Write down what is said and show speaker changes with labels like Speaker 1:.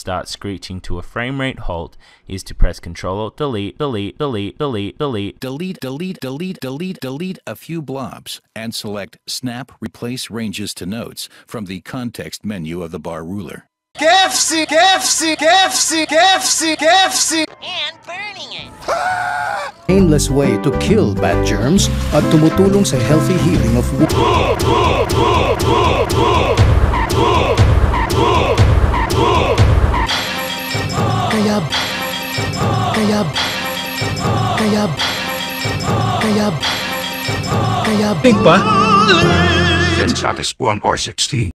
Speaker 1: start screeching to a frame rate halt is to press Ctrl Delete, delete, delete, delete, delete,
Speaker 2: delete, delete, delete, delete, delete a few blobs, and select Snap Replace Ranges to Notes from the context menu of the bar ruler.
Speaker 3: KFC, KFC, KFC, KFC, KFC,
Speaker 4: and burning it.
Speaker 5: Painless way to kill bad germs at tumutulong sa healthy healing of wounds.
Speaker 6: Kaya big pa? Then sa 1 or 60.